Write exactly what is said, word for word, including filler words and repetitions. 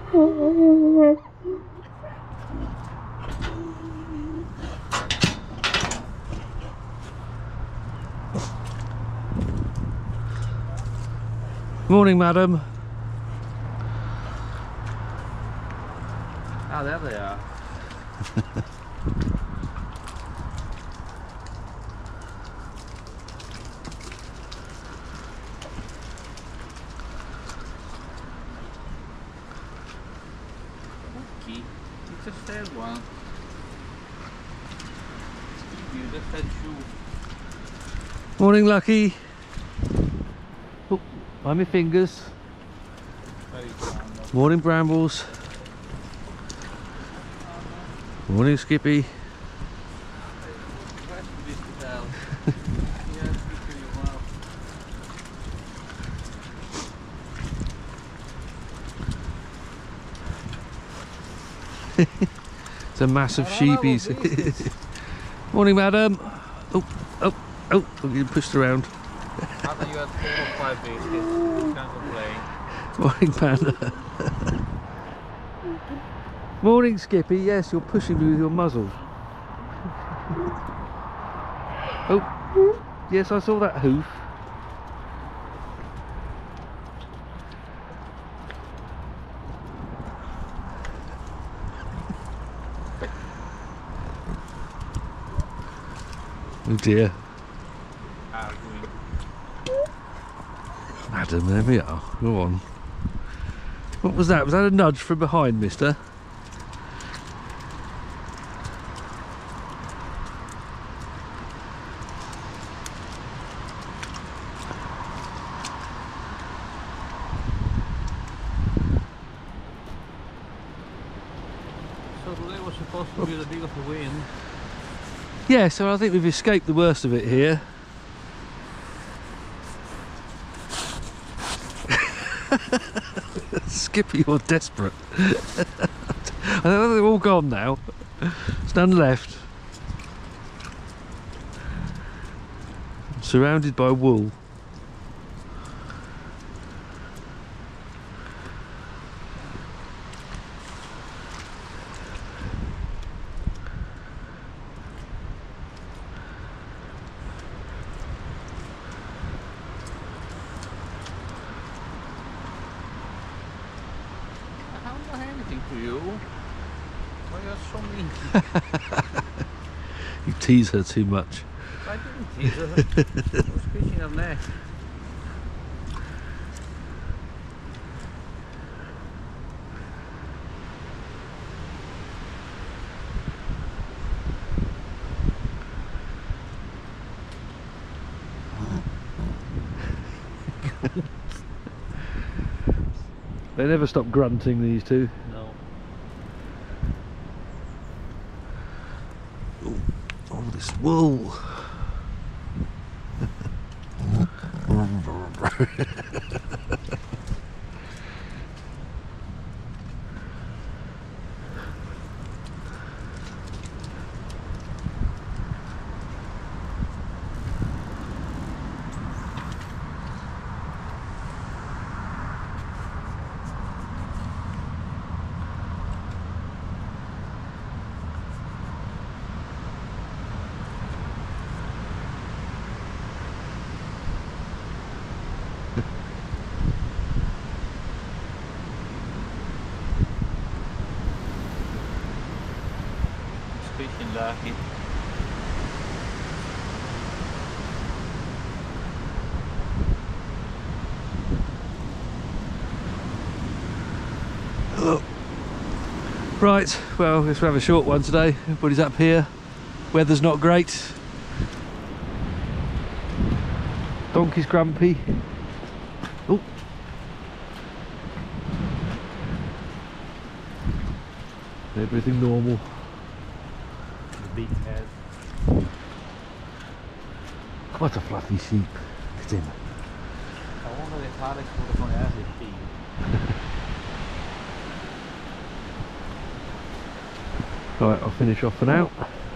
Morning, madam. Ah, there they are. Okay, it's a fair one. You just had shoe. Morning, Lucky. Oh, by my fingers. Very calm. Morning, Brambles. Morning, Skippy. It's a massive sheepies. Morning, madam. Oh, oh, oh, I'm getting pushed around. After you had four or five biscuits, you can't complain. Morning, Panda. Morning, Skippy. Yes, you're pushing me with your muzzle. Oh, yes, I saw that hoof. Oh dear. Arguing. Madam, there we are. Go on. What was that? Was that a nudge from behind, mister? So today was supposed to be the big of the wind. Yeah, so I think we've escaped the worst of it here. Skippy, you're desperate. I think they're all gone now. There's none left. I'm surrounded by wool. I haven't done anything to you. Why are you so mean? You tease her too much. I didn't tease her. I was pitching her neck. They never stop grunting, these two. No. Oh, all this wool. Fishing lucky. Right, well, let's have a short one today. Everybody's up here. Weather's not great. Donkey's grumpy. Oh. Everything normal. The big head. What a fluffy sheep. Look at him. I wonder if Alex would have gone out his feet. Right, I'll finish off for now.